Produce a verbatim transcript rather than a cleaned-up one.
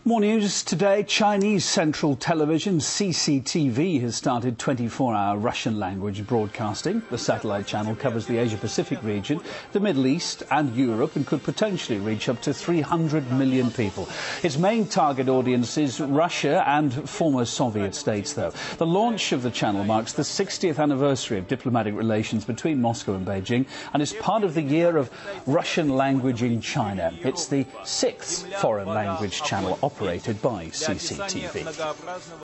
More news today. Chinese Central Television, C C T V, has started twenty-four hour Russian language broadcasting. The satellite channel covers the Asia-Pacific region, the Middle East and Europe, and could potentially reach up to three hundred million people. Its main target audience is Russia and former Soviet states, though. The launch of the channel marks the sixtieth anniversary of diplomatic relations between Moscow and Beijing and is part of the year of Russian language in China. It's the sixth foreign language channel operated by C C T V.